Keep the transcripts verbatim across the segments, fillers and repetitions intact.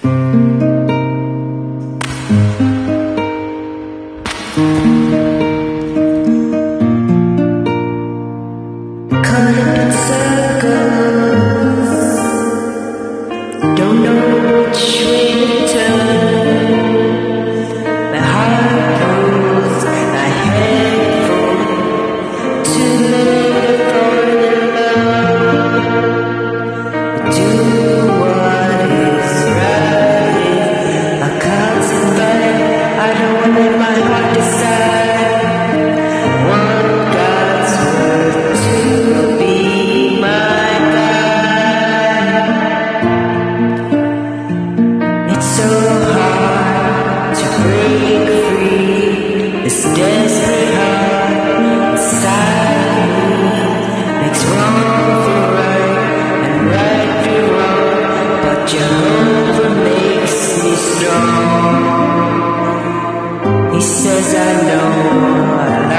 Coming up in circles, don't know which way to turn. My heart pulls my head forward, too late for the love. Do what is right. I can't survive. I don't want to let my heart decide. Want God's word to be my guide. It's so hard to break free. This desperate heart inside me makes wrong for right and right for wrong. But Jehovah makes me strong. He says I know I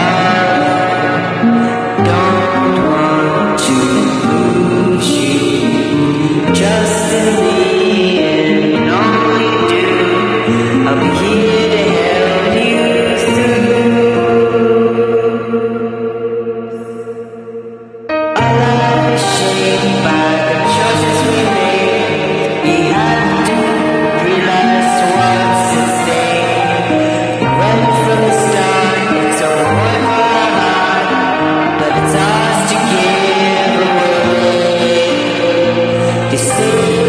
love, don't want to lose you. Just in me and all you do, I'll be here to help you through. Our life is shaped by the choices we make. We have to realize what's at stake. Right from the start, it's all one heart, but it's ours to give away. They say